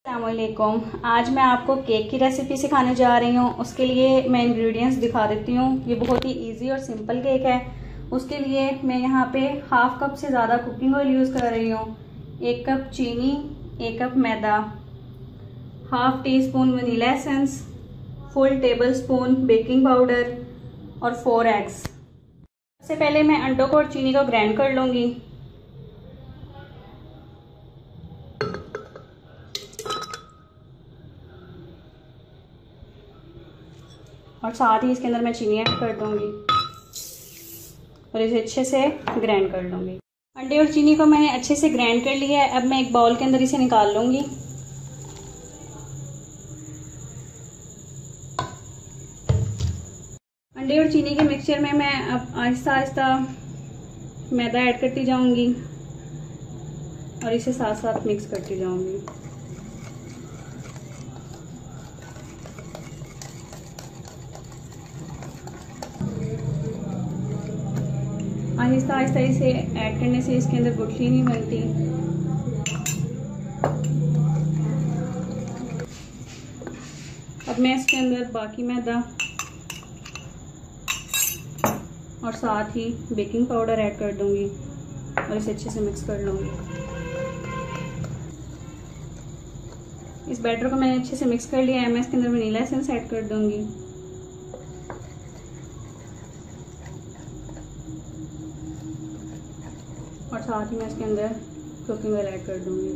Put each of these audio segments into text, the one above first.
अस्सलामुअलैकुम। आज मैं आपको केक की रेसिपी सिखाने जा रही हूँ। उसके लिए मैं इंग्रेडिएंट्स दिखा देती हूँ। ये बहुत ही इजी और सिंपल केक है। उसके लिए मैं यहाँ पे हाफ कप से ज़्यादा कुकिंग ऑयल यूज़ कर रही हूँ, 1 कप चीनी, 1 कप मैदा, half teaspoon vanilla essence, full tablespoon baking powder और 4 एग्स। सबसे पहले मैं अंडों को और चीनी को ग्राइंड कर लूँगी। और साथ ही इसके अंदर मैं चीनी ऐड कर दूंगी और इसे अच्छे से ग्राइंड कर लूंगी। अंडे और चीनी को मैंने अच्छे से ग्राइंड कर लिया है। अब मैं एक बाउल के अंदर इसे निकाल लूंगी। अंडे और चीनी के मिक्सचर में मैं अब आहिस्ता आहिस्ता मैदा ऐड करती जाऊंगी और इसे साथ साथ मिक्स करती जाऊंगी। आहिस्ता आहिस्ता इसे ऐड करने से इसके अंदर गुठली नहीं बनती। अब मैं इसके अंदर बाकी मैदा और साथ ही बेकिंग पाउडर ऐड कर दूंगी और इसे अच्छे से मिक्स कर लूंगी। इस बैटर को मैंने अच्छे से मिक्स कर लिया है। मैं इसके अंदर वनीला एसेंस ऐड कर दूंगी और साथ ही मैं इसके अंदर कुकिंग ऑयल ऐड कर दूंगी।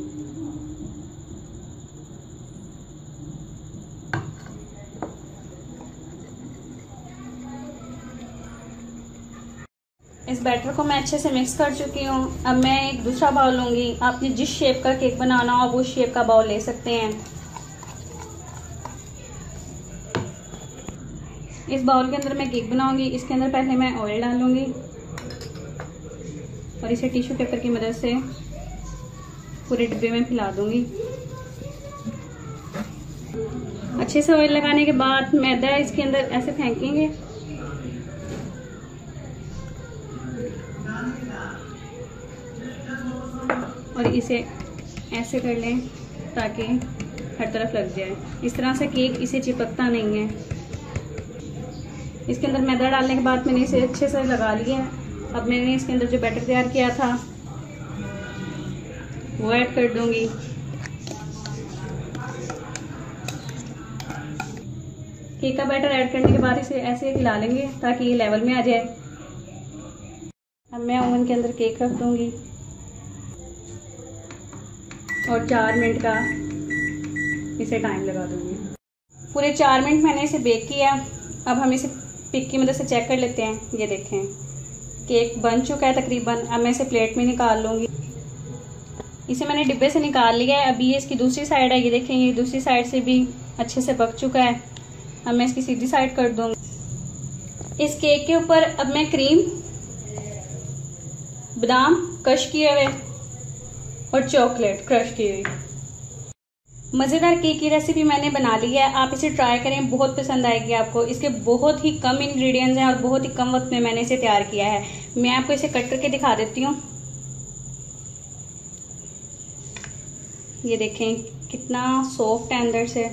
इस बैटर को मैं अच्छे से मिक्स कर चुकी हूँ। अब मैं एक दूसरा बाउल लूंगी। आपने जिस शेप का केक बनाना हो वो शेप का बाउल ले सकते हैं। इस बाउल के अंदर मैं केक बनाऊंगी। इसके अंदर पहले मैं ऑयल डालूंगी और इसे टिश्यू पेपर की मदद से पूरे डिब्बे में फैला दूंगी। अच्छे से ऑयल लगाने के बाद मैदा इसके अंदर ऐसे फेंकेंगे और इसे ऐसे कर लें ताकि हर तरफ लग जाए। इस तरह से केक इसे चिपकता नहीं है। इसके अंदर मैदा डालने के बाद मैंने इसे अच्छे से लगा लिया है। अब मैंने इसके अंदर जो बैटर तैयार किया था वो ऐड कर दूंगी। केक का बैटर ऐड करने के बाद इसे ऐसे हिला लेंगे ताकि ये लेवल में आ जाए। अब मैं ओवन के अंदर केक रख दूंगी और 4 मिनट का इसे टाइम लगा दूंगी। पूरे 4 मिनट मैंने इसे बेक किया। अब हम इसे पिक की मदद से चेक कर लेते हैं। ये देखें केक बन चुका है तकरीबन। अब मैं इसे प्लेट में निकाल लूँगी। इसे मैंने डिब्बे से निकाल लिया है। अभी ये इसकी दूसरी साइड है। ये देखें ये दूसरी साइड से भी अच्छे से पक चुका है। अब मैं इसकी सीधी साइड कर दूँगी। इस केक के ऊपर अब मैं क्रीम, बादाम क्रश किए हुए और चॉकलेट क्रश की हुई मज़ेदार केक की रेसिपी मैंने बना ली है। आप इसे ट्राई करें, बहुत पसंद आएगी आपको। इसके बहुत ही कम इंग्रेडिएंट्स हैं और बहुत ही कम वक्त में मैंने इसे तैयार किया है। मैं आपको इसे कट करके दिखा देती हूँ। ये देखें कितना सॉफ्ट है अंदर से।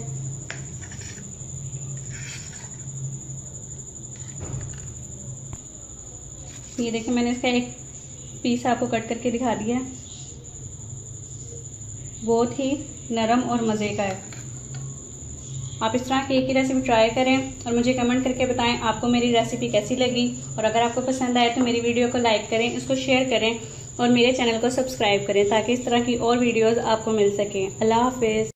ये देखें मैंने इसका एक पीस आपको कट करके दिखा दिया है। बहुत ही नरम और मज़े का है। आप इस तरह केक की रेसिपी ट्राई करें और मुझे कमेंट करके बताएं आपको मेरी रेसिपी कैसी लगी। और अगर आपको पसंद आए तो मेरी वीडियो को लाइक करें, इसको शेयर करें और मेरे चैनल को सब्सक्राइब करें ताकि इस तरह की और वीडियोस आपको मिल सकें। अल्लाह हाफिज़।